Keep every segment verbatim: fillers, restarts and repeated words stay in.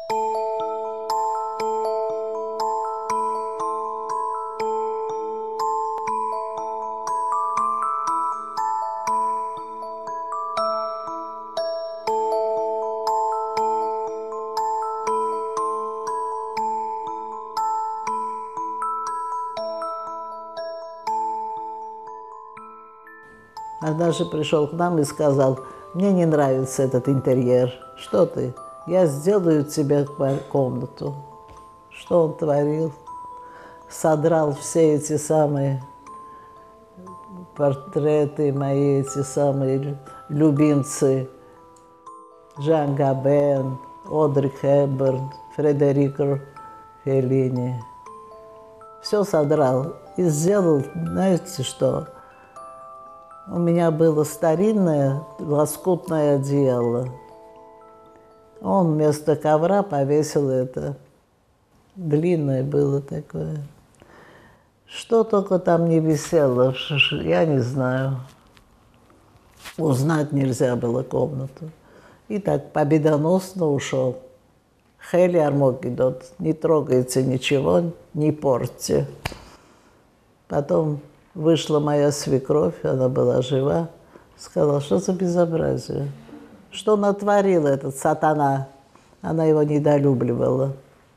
Однажды пришел к нам и сказал: мне не нравится этот интерьер. Что ты? Я сделаю тебе комнату. Что он творил? Содрал все эти самые портреты, мои эти самые любимцы. Жан Габен, Одри Хепберн, Фредерико Феллини. Все содрал и сделал, знаете что? У меня было старинное лоскутное одеяло. Он вместо ковра повесил это. Длинное было такое. Что только там не висело, я не знаю. Узнать нельзя было комнату. И так победоносно ушел. Хейли Армагеддон, не трогайте ничего, не портьте. Потом вышла моя свекровь, она была жива, сказала: что за безобразие? Что натворил этот сатана? Она его недолюбливала.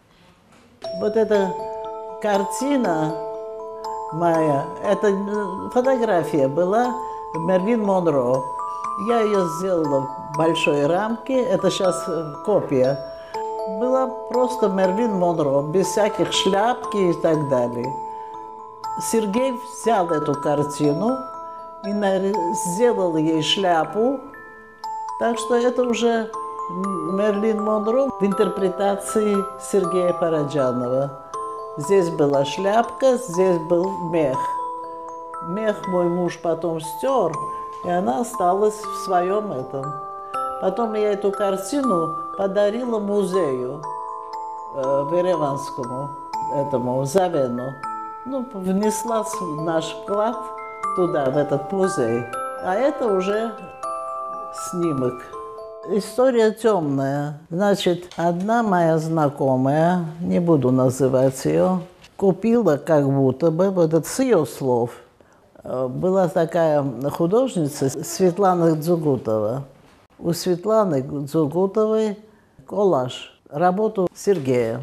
Вот эта картина моя, эта фотография была Мерлин Монро. Я ее сделала в большой рамке, это сейчас копия. Была просто Мерлин Монро, без всяких шляпки и так далее. Сергей взял эту картину и сделал ей шляпу, так что это уже Мерлин Монро в интерпретации Сергея Параджанова. Здесь была шляпка, здесь был мех. Мех мой муж потом стер, и она осталась в своем этом. Потом я эту картину подарила музею э, Ереванскому, этому Завену. Ну, внесла наш вклад туда, в этот музей. А это уже снимок. История темная. Значит, одна моя знакомая, не буду называть ее, купила как будто бы, вот это с ее слов, была такая художница Светлана Дзугутова. У Светланы Дзугутовой коллаж, работу Сергея.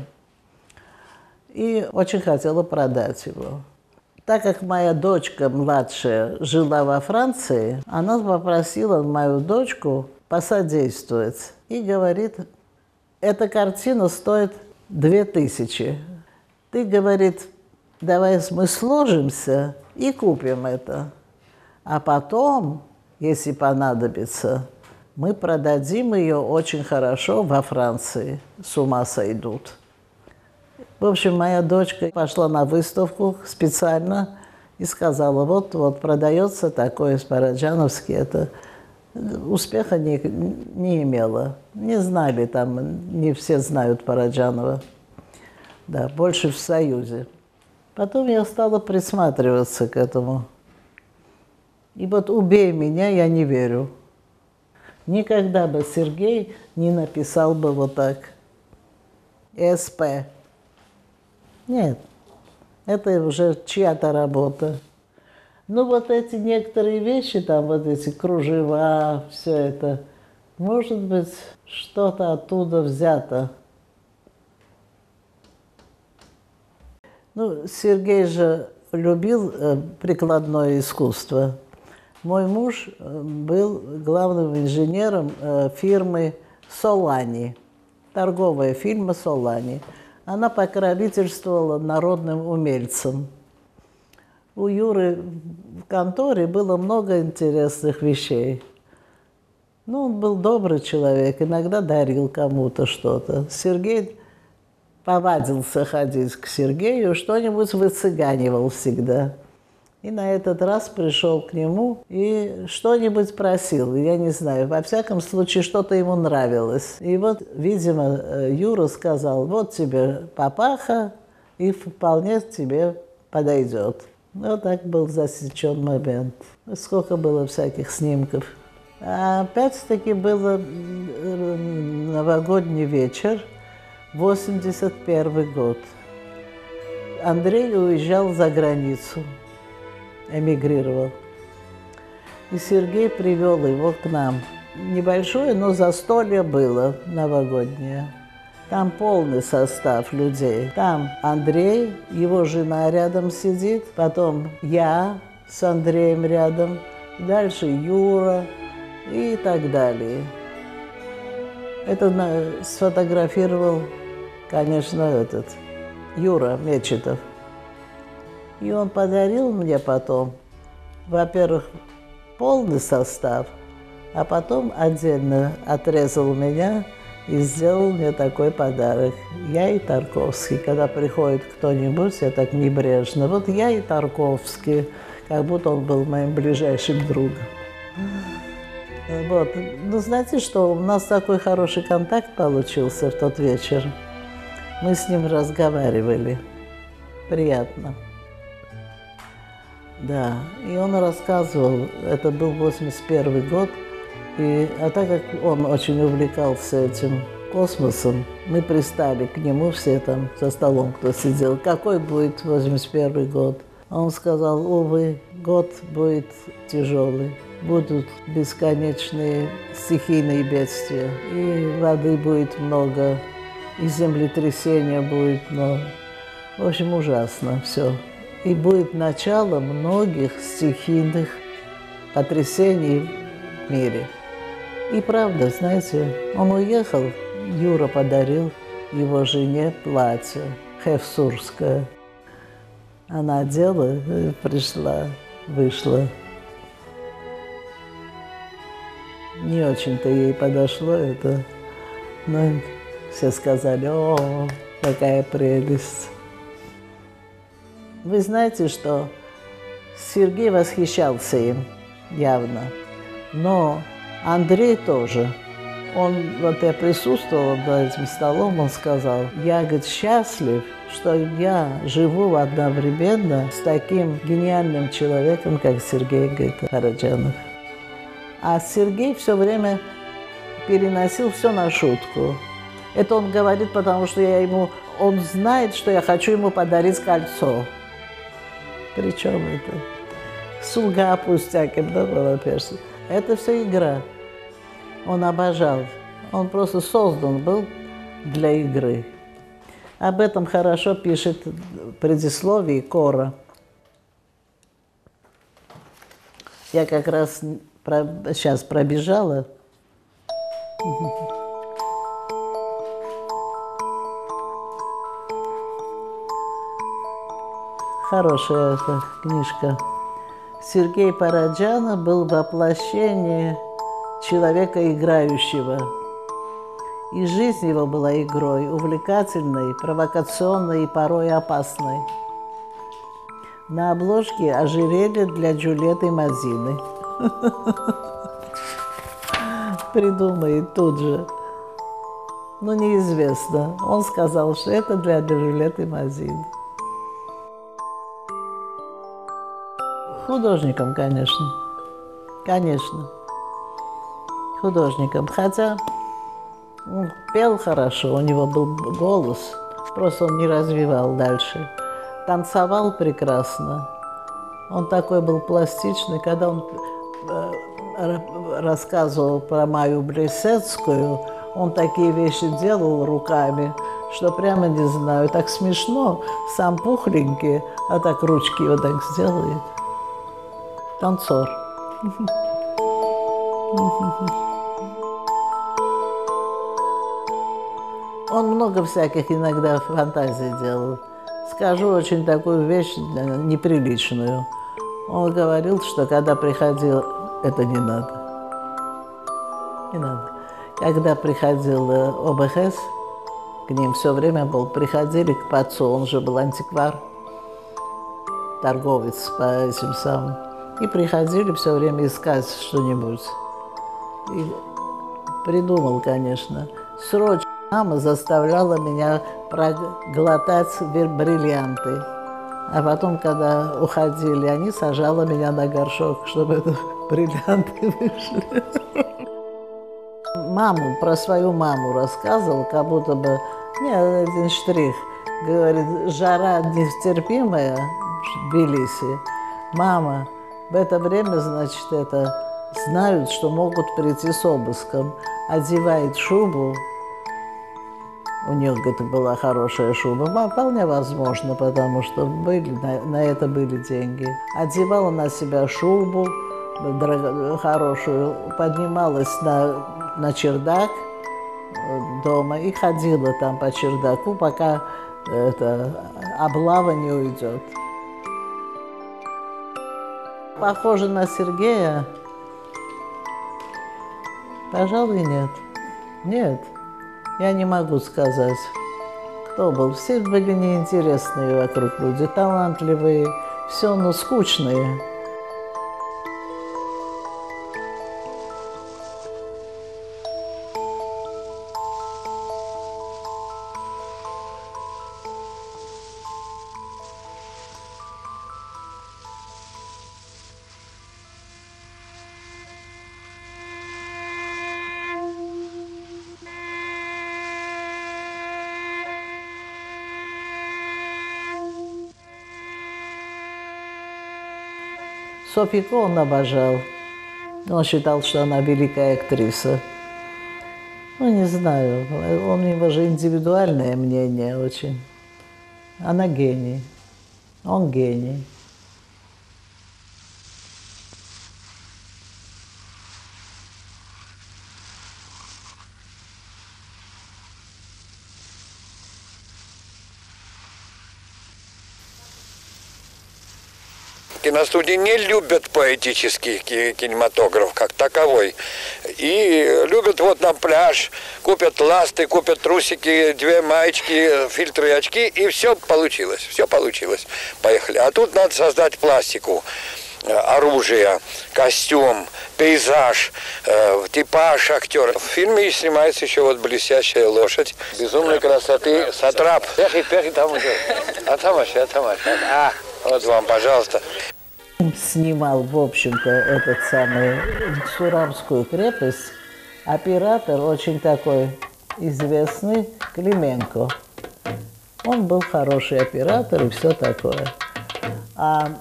И очень хотела продать его. Так как моя дочка младшая жила во Франции, она попросила мою дочку посодействовать. И говорит: эта картина стоит две тысячи. Ты, говорит, давай мы сложимся и купим это. А потом, если понадобится, мы продадим ее очень хорошо во Франции. С ума сойдут. В общем, моя дочка пошла на выставку специально и сказала: вот, вот продается такое Параджановский. Это успеха не, не имело. Не знали там, не все знают Параджанова. Да, больше в Союзе. Потом я стала присматриваться к этому. И вот убей меня, я не верю. Никогда бы Сергей не написал бы вот так. СП. Нет, это уже чья-то работа. Ну вот эти некоторые вещи, там вот эти кружева, все это, может быть, что-то оттуда взято. Ну, Сергей же любил э, прикладное искусство. Мой муж был главным инженером э, фирмы «Солани», торговая фирма «Солани». Она покровительствовала народным умельцам. У Юры в конторе было много интересных вещей. Ну, он был добрый человек, иногда дарил кому-то что-то. Сергей повадился ходить к Сергею, что-нибудь выцыганивал всегда. И на этот раз пришел к нему и что-нибудь просил. Я не знаю, во всяком случае, что-то ему нравилось. И вот, видимо, Юра сказал: вот тебе папаха, и вполне тебе подойдет. Вот так был засечен момент. Сколько было всяких снимков. А опять-таки был новогодний вечер. восемьдесят первый год. Андрей уезжал за границу, эмигрировал. И Сергей привел его к нам. Небольшое, но застолье было новогоднее. Там полный состав людей. Там Андрей, его жена рядом сидит, потом я с Андреем рядом, дальше Юра и так далее. Это сфотографировал, конечно, этот Юра Мечетов. И он подарил мне потом, во-первых, полный состав, а потом отдельно отрезал меня и сделал мне такой подарок. Я и Тарковский. Когда приходит кто-нибудь, я так небрежно. Вот я и Тарковский, как будто он был моим ближайшим другом. Вот. Ну, знаете что, у нас такой хороший контакт получился в тот вечер. Мы с ним разговаривали. Приятно. Да, и он рассказывал, это был восемьдесят первый год, и, а так как он очень увлекался этим космосом, мы пристали к нему все там за столом, кто сидел, какой будет восемьдесят первый год. Он сказал, увы, год будет тяжелый, будут бесконечные стихийные бедствия, и воды будет много, и землетрясения будет много. В общем, ужасно все. И будет начало многих стихийных потрясений в мире. И правда, знаете, он уехал, Юра подарил его жене платье хевсурское. Она одела, пришла, вышла. Не очень-то ей подошло это, но все сказали, о, какая прелесть. Вы знаете, что Сергей восхищался им, явно, но Андрей тоже. Он, вот я присутствовала за этим столом, он сказал, я, говорит, счастлив, что я живу одновременно с таким гениальным человеком, как Сергей, говорит, Параджанов. А Сергей все время переносил все на шутку. Это он говорит, потому что я ему, он знает, что я хочу ему подарить кольцо. Причем это слуга пустяком, да, была перса. Это все игра. Он обожал. Он просто создан был для игры. Об этом хорошо пишет в предисловии Кора. Я как раз про, сейчас пробежала. Хорошая эта книжка. Сергей Параджанов был воплощение человека играющего. И жизнь его была игрой, увлекательной, провокационной и порой опасной. На обложке ожерелье для Джульетты Мазины. Придумает тут же. Но неизвестно. Он сказал, что это для Джульетты Мазины. Художником, конечно. Конечно. Художником. Хотя он пел хорошо, у него был голос, просто он не развивал дальше. Танцевал прекрасно. Он такой был пластичный, когда он рассказывал про Майю Плисецкую, он такие вещи делал руками, что прямо не знаю, так смешно, сам пухленький, а так ручки вот так сделает. Танцор. Он много всяких иногда фантазий делал. Скажу очень такую вещь неприличную. Он говорил, что когда приходил... Это не надо. Не надо. Когда приходил ОБХС, к ним все время был, приходили к Пацу, он же был антиквар, торговец по этим самым. И приходили все время искать что-нибудь. И придумал, конечно. Срочно мама заставляла меня проглотать бриллианты. А потом, когда уходили они, сажала меня на горшок, чтобы это бриллианты вышли. маму, про свою маму рассказывал, как будто бы, не, один штрих, говорит, жара нестерпимая в Тбилиси. Мама, в это время, значит, это знают, что могут прийти с обыском. Одевает шубу, у нее, говорит, была хорошая шуба, вполне возможно, потому что были, на, на это были деньги. Одевала на себя шубу дорого, хорошую, поднималась на, на чердак дома и ходила там по чердаку, пока это, облава не уйдет. Похоже на Сергея? Пожалуй, нет. Нет. Я не могу сказать, кто был. Все были неинтересные вокруг люди, талантливые, все, но скучные. Софьку он обожал. Он считал, что она великая актриса. Ну, не знаю, у него же индивидуальное мнение очень. Она гений. Он гений. Киностудии не любят поэтический кинематограф как таковой. И любят вот на пляж, купят ласты, купят трусики, две маечки, фильтры и очки, и все получилось, все получилось. Поехали. А тут надо создать пластику, оружие, костюм, пейзаж, э, типаж актера. В фильме снимается еще вот «Блестящая лошадь», безумной красоты сатрап. А, вот вам, пожалуйста. Снимал, в общем-то, этот самый Сурамскую крепость оператор очень такой известный Клименко. Он был хороший оператор и все такое. А,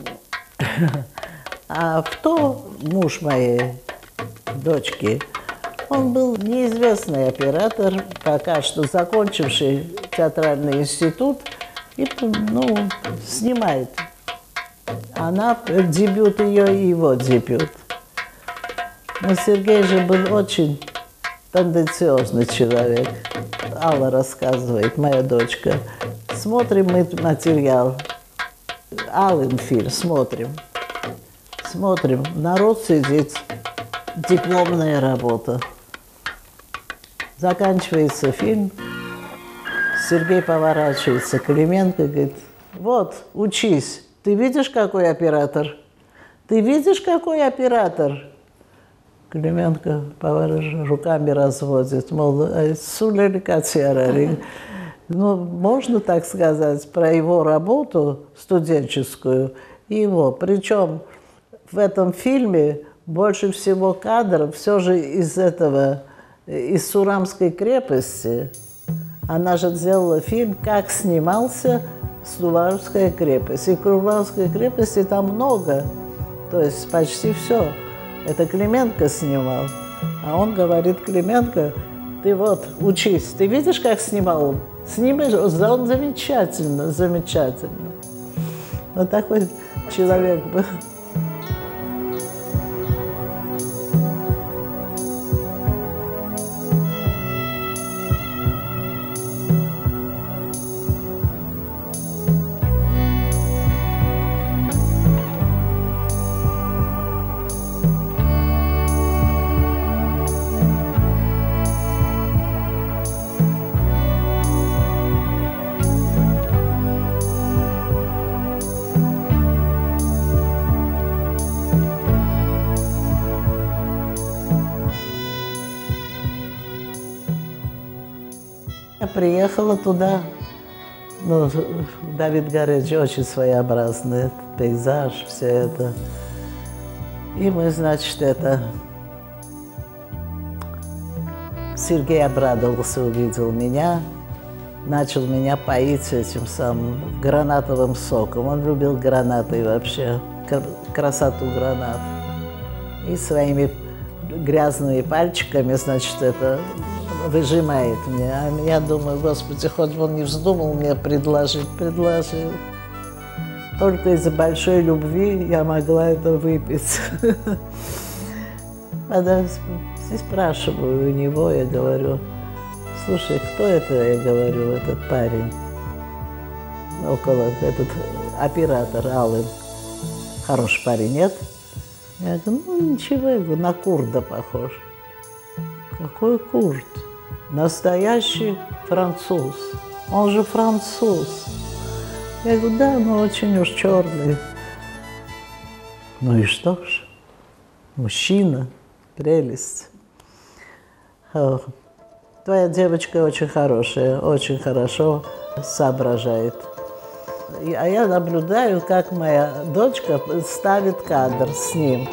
а кто муж моей дочки? Он был неизвестный оператор, пока что закончивший театральный институт, и, ну, снимает. Она, дебют ее и его дебют. Но Сергей же был очень тенденциозный человек. Алла рассказывает, моя дочка. Смотрим мы материал. Аллин фильм смотрим. Смотрим. Народ сидит. Дипломная работа. Заканчивается фильм. Сергей поворачивается к Клименко и говорит, вот, учись. Ты видишь, какой оператор? Ты видишь, какой оператор? Клименко руками разводит, мол, ну, можно так сказать про его работу студенческую, его. Причем в этом фильме больше всего кадров все же из этого, из Сурамской крепости. Она же сделала фильм, как снимался Сурамская крепость. И Сурамской крепости там много, то есть почти все. Это Клименко снимал. А он говорит, Клименко, ты вот учись, ты видишь, как снимал? Снимешь, он замечательно, замечательно. Вот такой человек был. Я приехала туда, ну, Давид Горец очень своеобразный, пейзаж, все это. И мы, значит, это, Сергей обрадовался, увидел меня, начал меня поить этим самым гранатовым соком. Он любил гранаты вообще, красоту гранат. И своими грязными пальчиками, значит, это выжимает мне. А я думаю, Господи, хоть он не вздумал мне предложить, предложил. Только из-за большой любви я могла это выпить. И спрашиваю у него, я говорю, слушай, кто это, я говорю, этот парень, около, этот оператор Аллен, хороший парень, нет? Я говорю, ну ничего, я говорю, на курда похож. Какой курд? Настоящий француз. Он же француз. Я говорю, да, но очень уж черный. Ну и что ж, мужчина, прелесть. О, твоя девочка очень хорошая, очень хорошо соображает. И, а я наблюдаю, как моя дочка ставит кадр с ним.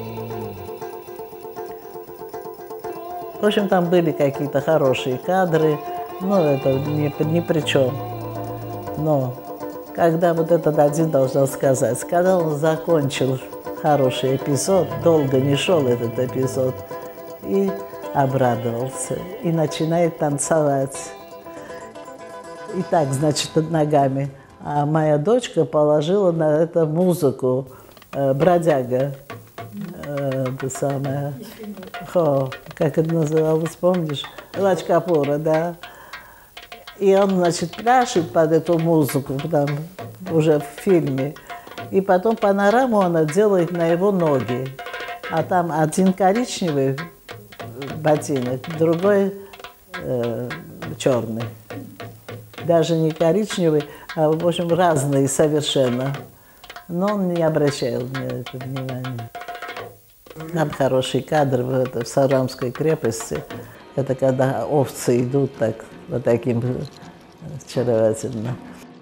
В общем, там были какие-то хорошие кадры, но это ни, ни при чем. Но когда вот этот один должен сказать, когда он закончил хороший эпизод, долго не шел этот эпизод, и обрадовался, и начинает танцевать. И так, значит, ногами. А моя дочка положила на это музыку, э, бродяга, э, это самое, хо, как это называлось, помнишь? Радж Капура, да. И он, значит, пляшет под эту музыку, там, уже в фильме. И потом панораму она делает на его ноги. А там один коричневый ботинок, другой э, черный. Даже не коричневый, а, в общем, разные совершенно. Но он не обращал на это внимания. Там хороший кадр в, это, в Сарамской крепости. Это когда овцы идут так, вот таким очаровательно.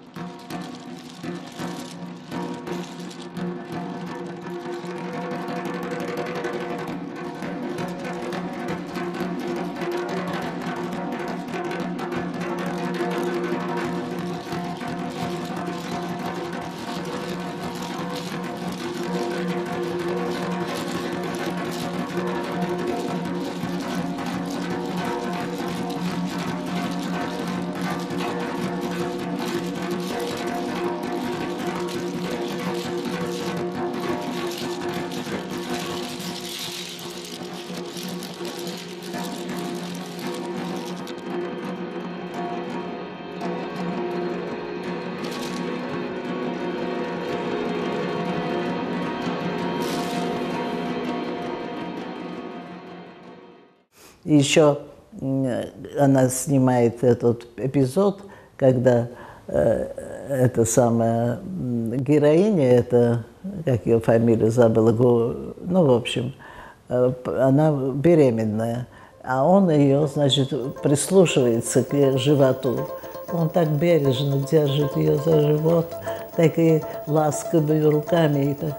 И еще она снимает этот эпизод, когда э, эта самая героиня, это, как ее фамилия забыла, ну, в общем, э, она беременная, а он ее, значит, прислушивается к животу. Он так бережно держит ее за живот, так и ласковыми руками, и так.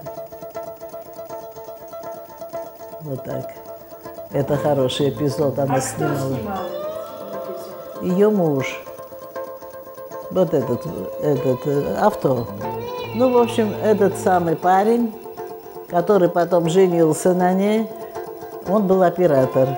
Вот так. Это хороший эпизод, она а снимала. Кто снимал этот Ее муж. Вот этот, этот автор. Ну, в общем, этот самый парень, который потом женился на ней, он был оператор.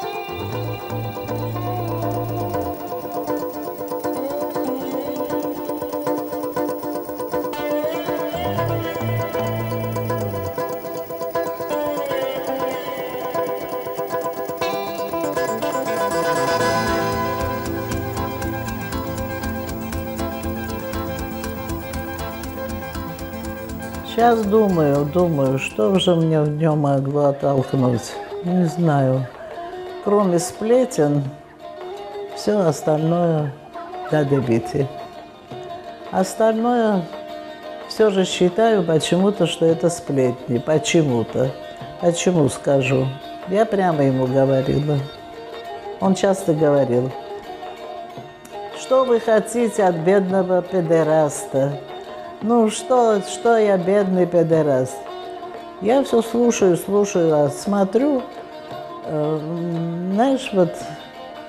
Сейчас думаю, думаю, что же мне в нем могло оттолкнуть. Не знаю. Кроме сплетен, все остальное до добития. Остальное все же считаю почему-то, что это сплетни. Почему-то. Почему скажу? Я прямо ему говорила. Он часто говорил, что вы хотите от бедного педераста? Ну что, что я бедный педераст? Я все слушаю, слушаю, а смотрю, э, знаешь, вот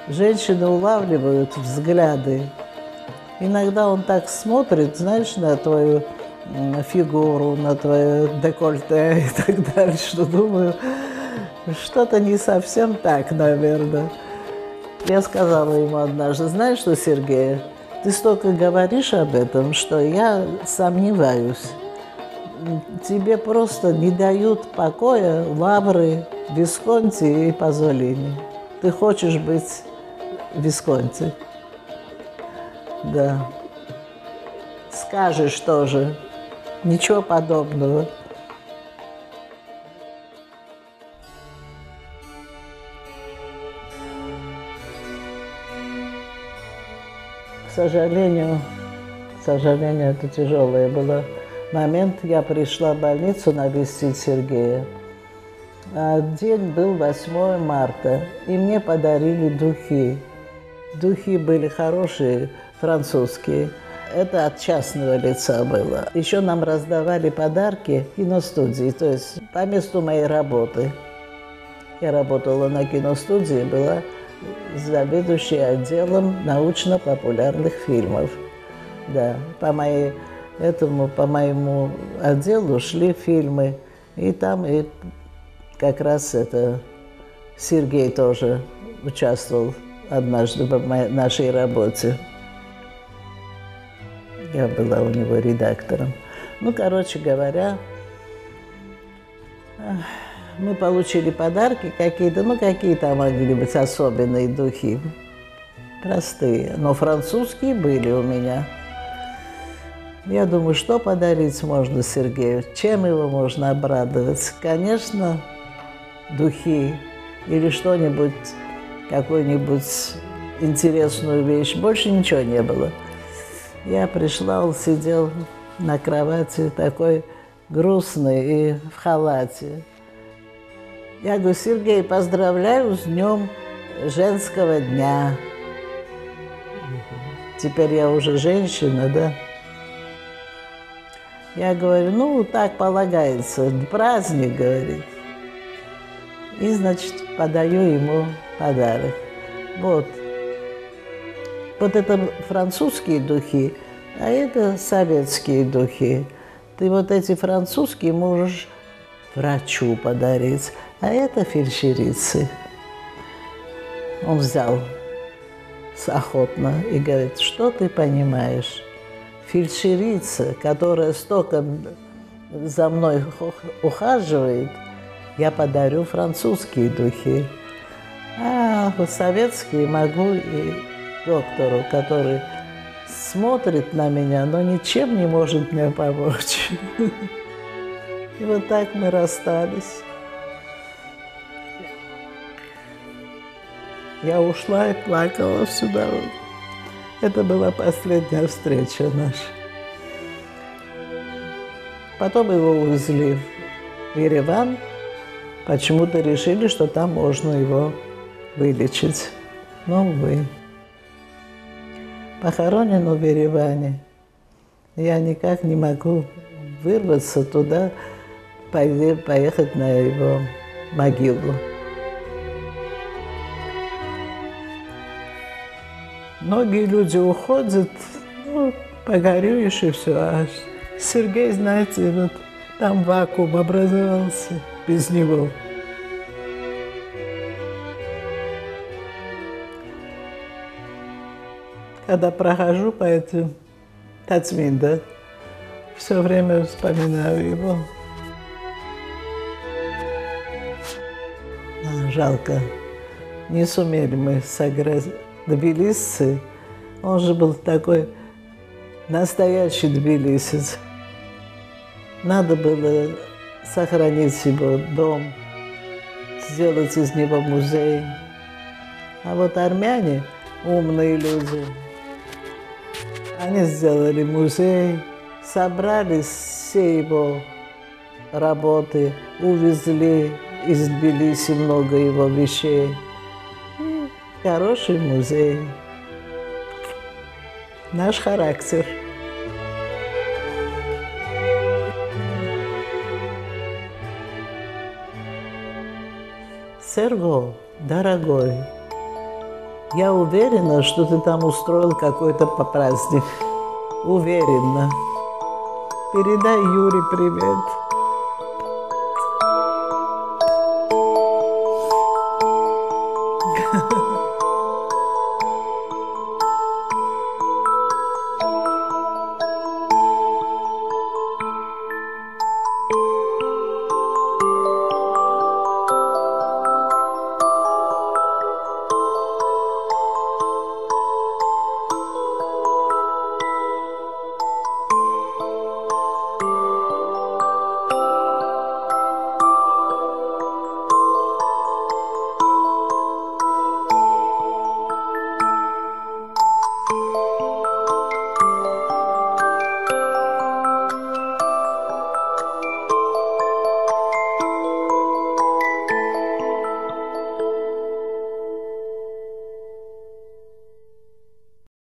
женщины улавливают взгляды. Иногда он так смотрит, знаешь, на твою фигуру, на твое декольте и так далее, что думаю, что-то не совсем так, наверное. Я сказала ему однажды, знаешь что, Сергей, ты столько говоришь об этом, что я сомневаюсь. Тебе просто не дают покоя лавры Висконти и Пазолини. Ты хочешь быть Висконти? Да. Скажешь тоже. Ничего подобного. К сожалению, к сожалению, это тяжелый был момент. Я пришла в больницу навестить Сергея. День был восьмое марта, и мне подарили духи. Духи были хорошие, французские. Это от частного лица было. Еще нам раздавали подарки в киностудии, то есть по месту моей работы. Я работала на киностудии, была заведующей отделом научно-популярных фильмов. Да, по, моей, этому, по моему отделу шли фильмы, и там и как раз это Сергей тоже участвовал однажды в моей, нашей работе. Я была у него редактором. Ну, короче говоря, мы получили подарки какие-то, ну, какие-то могли быть особенные духи, простые, но французские были у меня. Я думаю, что подарить можно Сергею, чем его можно обрадовать? Конечно, духи или что-нибудь, какую-нибудь интересную вещь. Больше ничего не было. Я пришла, он сидел на кровати такой грустный и в халате. Я говорю, Сергей, поздравляю с днем женского дня. Теперь я уже женщина, да? Я говорю, ну, так полагается, праздник, говорит. И, значит, подаю ему подарок. Вот. Вот это французские духи, а это советские духи. Ты вот эти французские можешь врачу подарить, а это фельдшерицы. Он взял охотно и говорит, что ты понимаешь? Фельдшерица, которая столько за мной ухаживает, я подарю французские духи. А советские могу и доктору, который смотрит на меня, но ничем не может мне помочь. И вот так мы расстались. Я ушла и плакала всю дорогу. Это была последняя встреча наша. Потом его увезли в Ереван. Почему-то решили, что там можно его вылечить. Но, увы. Похоронен в Ереване. Я никак не могу вырваться туда, поехать на его могилу. Многие люди уходят, ну, погорюешь и все. А Сергей, знаете, вот там вакуум образовался без него. Когда прохожу по этим Тацмин, да, все время вспоминаю его. А, жалко, не сумели мы сыграть. Тбилиси, он же был такой настоящий тбилисец. Надо было сохранить его дом, сделать из него музей. А вот армяне, умные люди, они сделали музей, собрали все его работы, увезли из Тбилиси много его вещей. Хороший музей. Наш характер. Серго, дорогой, Я уверена, что ты там устроил какой-то праздник. Уверена. Передай Юре привет.